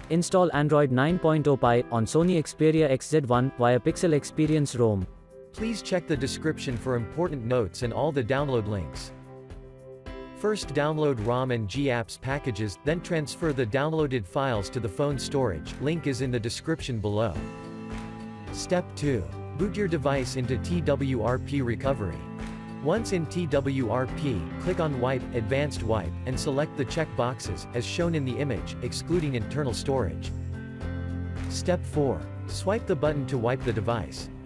Install Android 9.0 Pie on Sony Xperia XZ1 via Pixel Experience ROM. Please check the description for important notes and all the download links. First download ROM and GApps packages, then transfer the downloaded files to the phone storage, link is in the description below. Step 2. Boot your device into TWRP recovery. Once in TWRP, click on Wipe, Advanced Wipe, and select the check boxes, as shown in the image, excluding internal storage. Step 4. Swipe the button to wipe the device.